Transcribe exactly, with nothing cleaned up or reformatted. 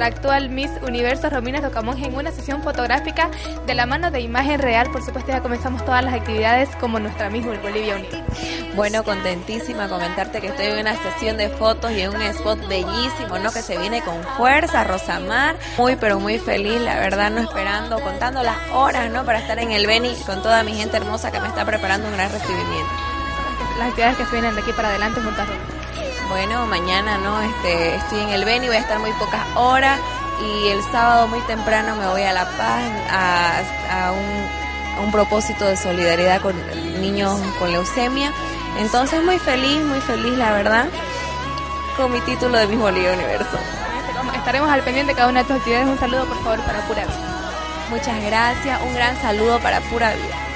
la actual Miss Universo Romina Rocamonje en una sesión fotográfica de la mano de Imagen Real. Por supuesto, ya comenzamos todas las actividades como nuestra Miss Bolivia Unida. Bueno, contentísima comentarte que estoy en una sesión de fotos y en un spot bellísimo, ¿no? Que se viene con fuerza, Rosamar. Muy, pero muy feliz, la verdad, no esperando, contando las horas, ¿no? Para estar en el Beni con toda mi gente hermosa que me está preparando un gran recibimiento. Las actividades que se vienen de aquí para adelante junto a Roma. Bueno, mañana, ¿no? Este, estoy en el Beni, voy a estar muy pocas horas y el sábado muy temprano me voy a La Paz a, a, un, a un propósito de solidaridad con niños con leucemia. Entonces muy feliz, muy feliz, la verdad, con mi título de Miss Bolivia Universo. Estaremos al pendiente de cada una de tus actividades. Un saludo, por favor, para Pura Vida. Muchas gracias, un gran saludo para Pura Vida.